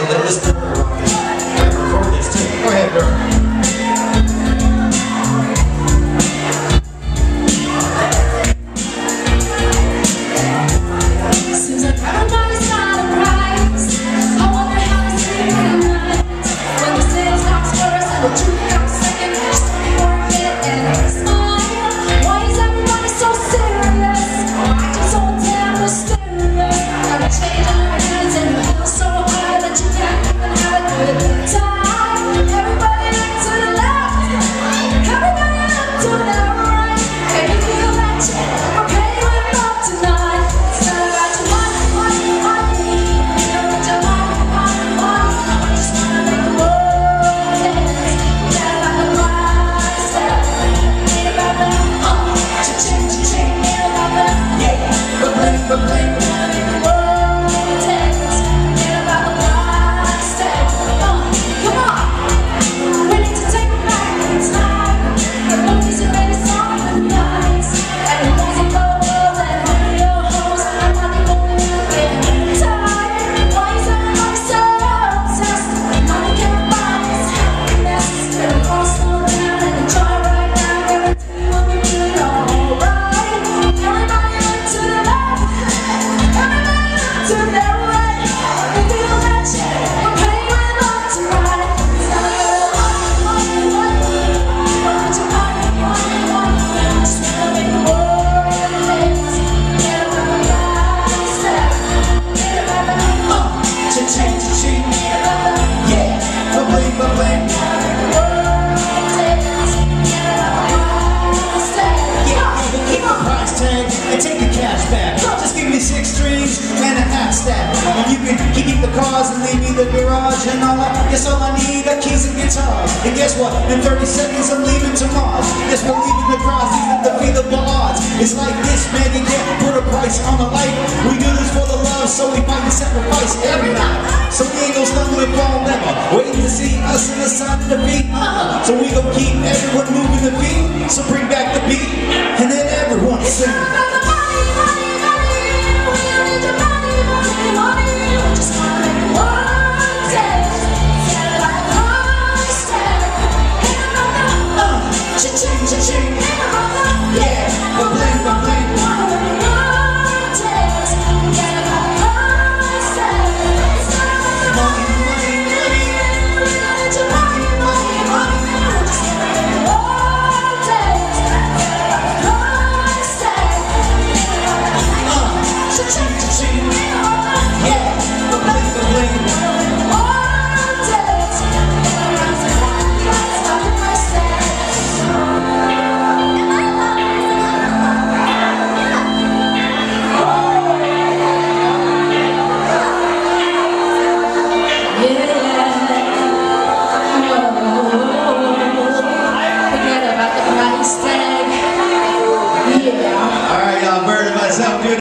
Let's do it. Record this too. Go ahead, girl. Keep the cars and leave me the garage and all I guess all I need are keys and guitars. And guess what? In 30 seconds I'm leaving to Mars. Yes, we're leaving the cross, these are the feasible odds. It's like this, man, you can't put a price on a life. We do this for the love, so we fight and sacrifice every night. So we ain't gonna stumble and fall never. Waiting to see us in the sign of defeat. So we gon' keep everyone moving the beat. So bring back the beat, and then everyone sing. All right, y'all, Bernadette, sound good.